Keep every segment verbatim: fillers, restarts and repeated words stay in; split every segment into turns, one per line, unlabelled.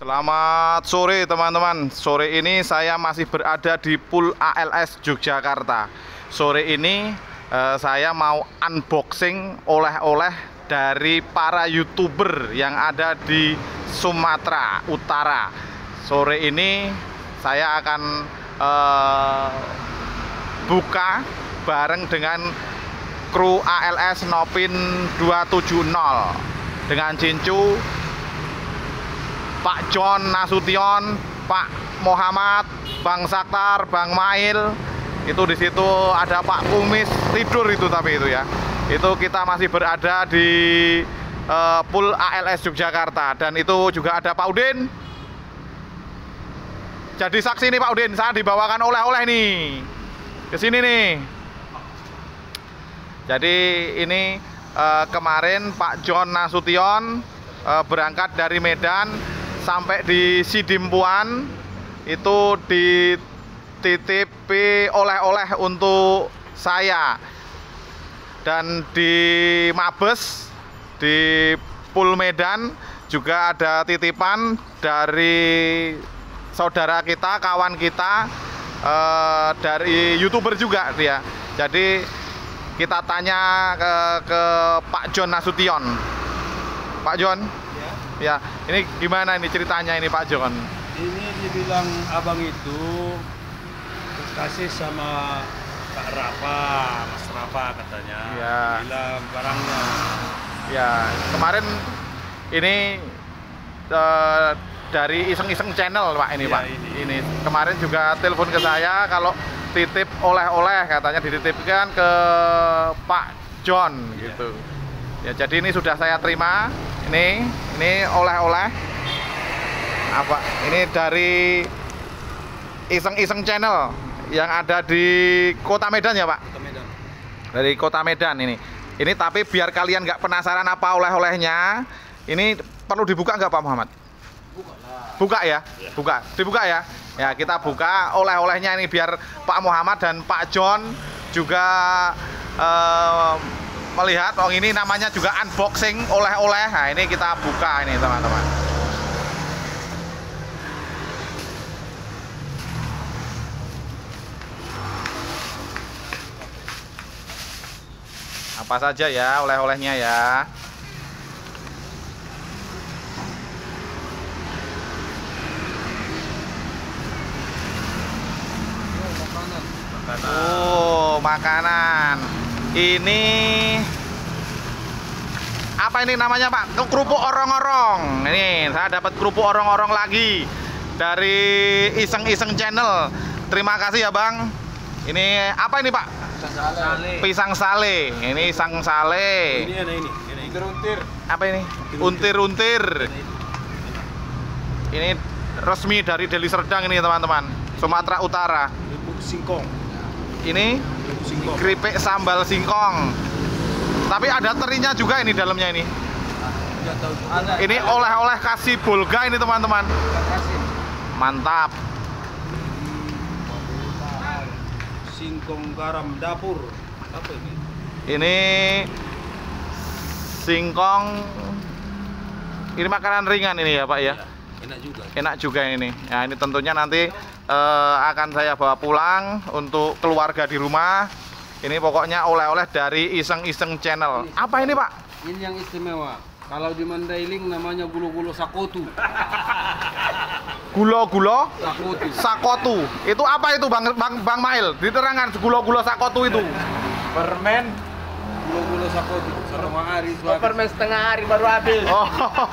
Selamat sore teman-teman. Sore ini saya masih berada di Pool A L S Yogyakarta. Sore ini eh, saya mau unboxing oleh-oleh dari para YouTuber yang ada di Sumatera Utara. Sore ini saya akan eh, buka bareng dengan kru A L S Nopin dua tujuh nol dengan Cincu, Pak John Nasution, Pak Muhammad, Bang Saktar, Bang Mail. Itu di situ ada Pak Kumis tidur itu, tapi itu ya. Itu kita masih berada di uh, Pool A L S Yogyakarta, dan itu juga ada Pak Udin. Jadi saksi nih Pak Udin, saya dibawakan oleh-oleh nih ke sini nih. Jadi ini uh, kemarin Pak John Nasution uh, berangkat dari Medan sampai di Sidimpuan, itu dititipi oleh-oleh untuk saya. Dan di Mabes di Pool Medan juga ada titipan dari saudara kita, kawan kita, eh, dari YouTuber juga dia. Jadi kita tanya ke, ke Pak John Nasution. Pak John, ya, ini gimana ini ceritanya ini Pak John?
Ini dibilang abang itu kasih sama Kak Rafa, Mas Rafa katanya.
Ya.
Bilang barangnya.
Ya, kemarin ini uh, dari iseng-iseng channel Pak ini, ya, Pak. Ini. ini kemarin juga telepon ke saya kalau titip oleh-oleh, katanya dititipkan ke Pak John, ya, gitu. Ya, jadi ini sudah saya terima. Ini, ini oleh-oleh apa? Ini dari iseng-iseng channel yang ada di Kota Medan ya Pak?
Kota Medan.
Dari Kota Medan ini. Ini tapi biar kalian nggak penasaran apa oleh-olehnya, ini perlu dibuka nggak Pak Muhammad?
Buka lah.
Buka ya? Ya. Buka, dibuka ya? Ya, kita buka oleh-olehnya ini biar Pak Muhammad dan Pak John juga eh, melihat. Oh, ini namanya juga unboxing oleh-oleh. Nah, ini kita buka ini teman-teman. Apa saja ya oleh-olehnya ya? Oh, makanan. Ini apa ini namanya Pak? Kerupuk orong-orong. Ini saya dapat kerupuk orong-orong lagi dari iseng-iseng channel. Terima kasih ya Bang. Ini apa ini Pak?
Pisang sale.
Pisang sale. Ini pisang sale.
Ini ada ini. Ini untir-untir.
Apa ini? Untir-untir. Ini resmi dari Deli Serdang ini teman-teman. Sumatera Utara.
Kerupuk singkong.
Ini
Singkong.
keripik sambal singkong. Tapi ada terinya juga ini dalamnya ini. Ini oleh-oleh kasih Bolga ini teman-teman. Mantap.
Singkong garam dapur. Apa ini?
Ini singkong. Ini makanan ringan ini ya Pak ya.
Enak juga.
Enak juga ini. Nah, ini tentunya nanti eh, akan saya bawa pulang untuk keluarga di rumah. Ini pokoknya oleh-oleh dari iseng-iseng channel. Apa ini Pak?
Ini yang istimewa. Kalau di Mandailing namanya gulo-gulo sakotu.
Gulo-gulo
Sakotu.
sakotu. Itu apa itu Bang Bang, Bang Mail? Diterangkan gulo-gulo sakotu itu.
Permen
Gulo-gulo sakotu. Setengah hari
oh, permen setengah hari baru habis.
Oh.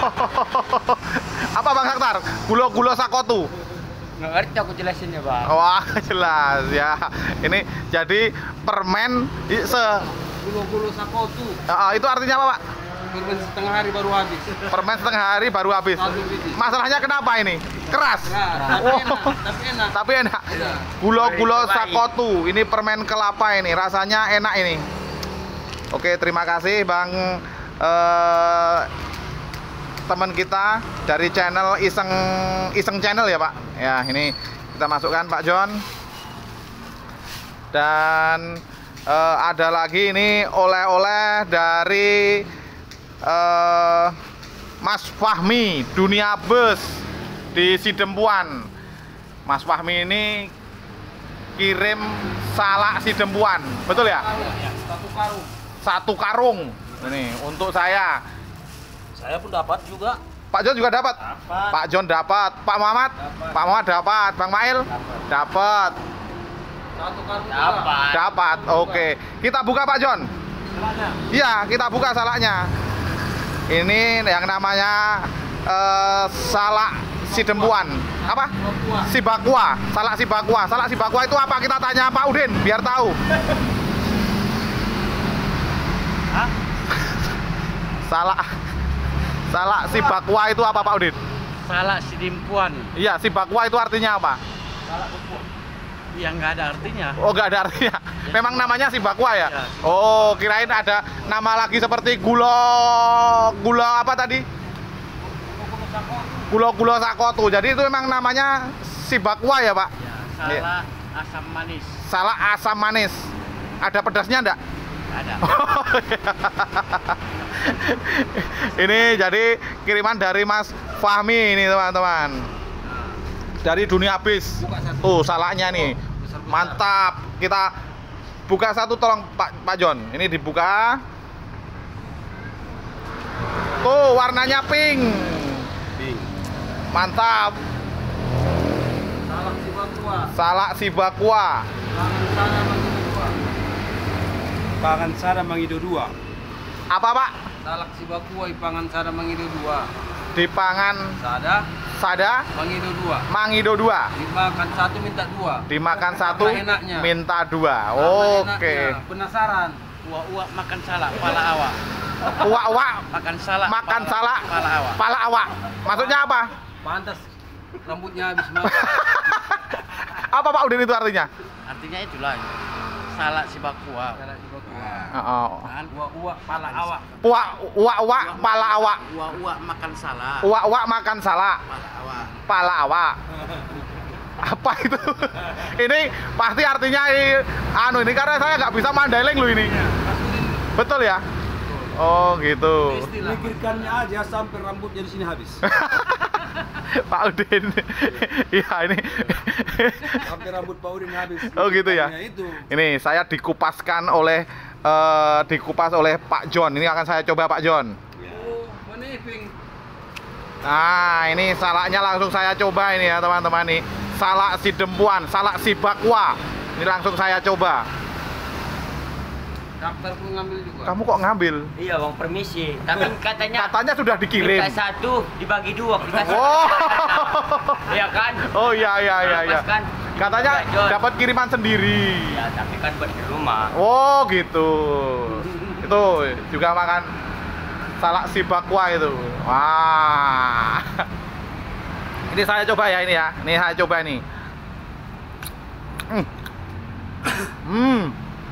Apa Bang Saktar? Gulo-gulo sakotu.
Nggak ngerti aku jelasinnya Bang.
Wah, jelas ya. Ini jadi permen i- se
Gulo-gulo sakotu.
uh, itu artinya apa Pak?
Permen setengah hari baru habis.
Permen setengah hari baru habis.
Satu biji.
Masalahnya kenapa ini? Keras.
Nah, tapi
Oh.
enak, tapi enak.
Tapi enak.
Iya.
Gulo-gulo
Mari cobain.
sakotu. Ini permen kelapa ini. Rasanya enak ini. Oke, terima kasih Bang eh, teman kita dari channel iseng iseng channel ya Pak. Ya, ini kita masukkan Pak John. Dan eh, ada lagi ini oleh-oleh dari eh, Mas Fahmi Dunia Bus. di Sidempuan. Mas Fahmi ini kirim salak Sidempuan, betul ya?
Satu karung.
Satu karung. Ini untuk saya.
Saya pun dapat juga.
Pak John juga dapat.
Dapat.
Pak John dapat. Pak Muhammad?
Dapat.
Pak Muhammad dapat. Bang Mail? Dapat.
Satu karung juga.
Dapat.
Dapat. Oke. Kita buka Pak John.
Salahnya.
Iya, kita buka salaknya. Ini yang namanya eh, salak Sidempuan. Apa?
Papua.
Sibakwa. Salak Sibakwa. Salak Sibakwa itu apa? Kita tanya Pak Udin biar tahu.
Hah?
Salak Salak Sibakwa itu apa Pak Udin?
Salak Sidempuan.
Iya, Sibakwa itu artinya apa?
Yang nggak ada artinya.
Oh, nggak ada artinya. Memang namanya Sibakwa ya?
Ya.
Oh, kirain ada nama lagi seperti gulo gula apa tadi? Gulo-gulo sakotu. Jadi itu memang namanya Sibakwa ya, Pak?
Ya, salak asam manis.
Salak asam manis. Ada pedasnya enggak?
Ada.
Ini jadi kiriman dari Mas Fahmi ini teman-teman. Dari Dunia Bis.
Buka satu.
Tuh salaknya nih.
Besar-besar.
Mantap. Kita buka satu tolong Pak Pak John. Ini dibuka. Tuh warnanya pink.
Pink.
Mantap.
Salak Sibakwa.
Salak Sibakwa.
Pangan Sada Mangido dua.
Apa Pak?
Salak Sibakwa Ipangan Sada Mangido dua.
Dipangan
Sada
Sada
Mangido dua.
Mangido dua.
Dimakan satu minta dua.
Dimakan satu
Karena enaknya.
minta dua.
Karena
Oke.
enaknya. Penasaran?
Uak-uak makan salak, pala awak.
Wak-wak
Makan salak.
makan
pala-
salak
Pala awak.
pala awak. Maksudnya apa?
Pantas rambutnya habis makan.
Apa Pak Udin itu artinya?
Artinya itulah. Salak Sibakwa.
Salak Sibakwa.
Oh.
Kan?
Uak-uak pala awak.
Wak wak wak pala awak.
Uak-uak makan salak.
Wak wak makan salak
Pala awak.
pala awak. Apa itu? Ini pasti artinya i- anu ini karena saya nggak bisa Mandailing loh ini. Betul ya? Oh gitu.
Istilah.
Mikirkannya aja sampai rambutnya di sini habis.
Pak Udin. Iya ini.
Sampai rambut Pak Udin habis.
Oh gitu ya.
Mikirkannya Itu.
Ini saya dikupaskan oleh eh, dikupas oleh Pak John. Ini akan saya coba Pak John.
Oh, mana pink?
Nah, ini salaknya langsung saya coba ini ya teman-teman nih. Salak Sidempuan, salak Sibakwa. Ini langsung saya coba.
Daftar pun ngambil juga.
Kamu kok ngambil?
Iya bang, permisi. Tapi katanya
Katanya sudah dikirim.
kita satu dibagi dua, kita satu.
Oh.
Iya kan?
Oh iya iya iya iya.
Pas kan?
Katanya
Pak John.
dapat kiriman sendiri.
Ya, tapi kan buat di rumah.
Oh gitu. Itu juga makan salak Sibakwa itu. Wah. Ini saya coba ya ini ya. Ini saya coba nih. Hmm. Hmm.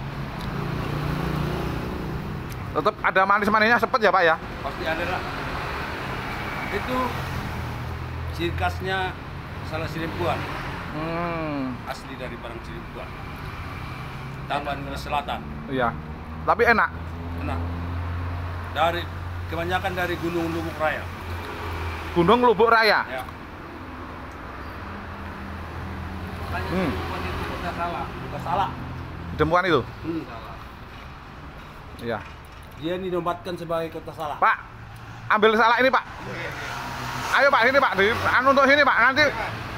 Tetap ada manis-manisnya sepet ya Pak ya.
Pasti ada lah. Itu ciri khasnya salak Sidempuan.
Hmm.
Asli dari barang Sidempuan. Taman Selatan.
Iya. Tapi enak.
Enak. Dari kebanyakan dari Gunung Lubuk Raya.
Gunung Lubuk Raya.
Ya.
Makanya
Hmm.
bukan itu udah salah.
Bukan salak.
Sidempuan itu.
Hmm.
Salah.
Iya.
Dia dinobatkan sebagai kota salak.
Pak, ambil salak ini Pak. Ayo Pak, sini Pak. Di, anu untuk sini Pak. Nanti.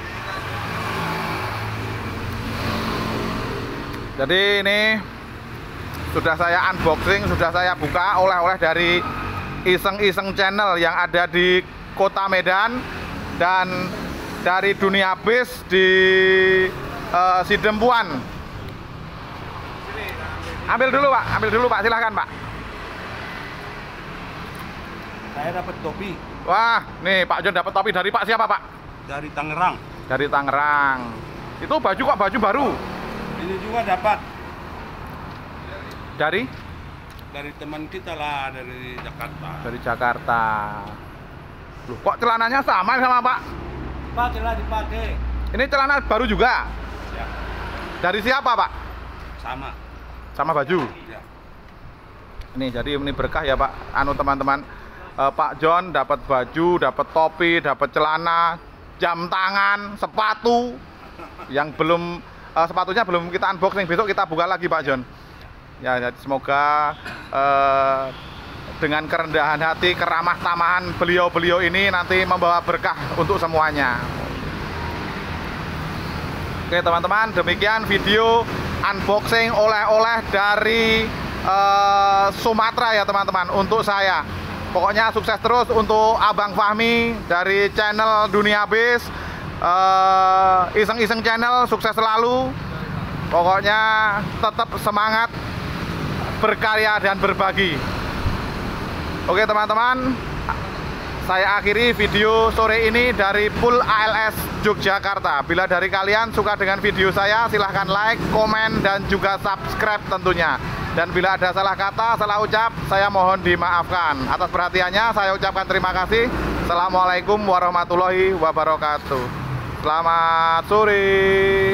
Jadi ini sudah saya unboxing, sudah saya buka oleh-oleh dari Iseng-Iseng Channel yang ada di Kota Medan dan dari Dunia Bis di eh, Sidempuan. Ambil dulu Pak, ambil dulu Pak, silahkan Pak.
Saya dapat topi
Wah, nih Pak John dapat topi dari Pak siapa Pak?
dari Tangerang.
Dari Tangerang. Itu baju kok baju baru?
Ini juga dapat
Dari?
dari teman kita lah dari Jakarta.
Dari Jakarta. Loh, kok celananya sama sama Pak?
Pakailah dipakai.
Ini celana baru juga?
Ya,
Dari siapa Pak?
sama.
Sama baju?
Ya.
Ini jadi ini berkah ya Pak. Anu teman-teman, eh, Pak John dapat baju, dapat topi, dapat celana jam tangan, sepatu yang belum uh, sepatunya belum kita unboxing, besok kita buka lagi Pak John. Ya, ya semoga uh, dengan kerendahan hati, keramah tamahan beliau-beliau ini nanti membawa berkah untuk semuanya. Oke teman-teman, demikian video unboxing oleh-oleh dari uh, Sumatera ya teman-teman untuk saya. Pokoknya sukses terus untuk Abang Fahmi dari channel Dunia Bis, uh, Iseng-iseng channel, sukses selalu. Pokoknya tetap semangat berkarya dan berbagi. Oke teman-teman, saya akhiri video sore ini dari Pool A L S Yogyakarta. Bila dari kalian suka dengan video saya, silahkan like, komen, dan juga subscribe tentunya. Dan bila ada salah kata, salah ucap, saya mohon dimaafkan. Atas perhatiannya saya ucapkan terima kasih. Assalamualaikum warahmatullahi wabarakatuh. Selamat sore.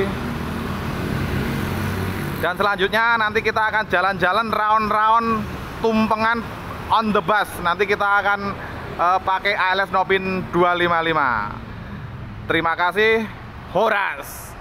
Dan selanjutnya nanti kita akan jalan-jalan round-round Tumpengan on the bus. Nanti kita akan uh, pakai A L S Nopin dua lima lima. Terima kasih. Horas.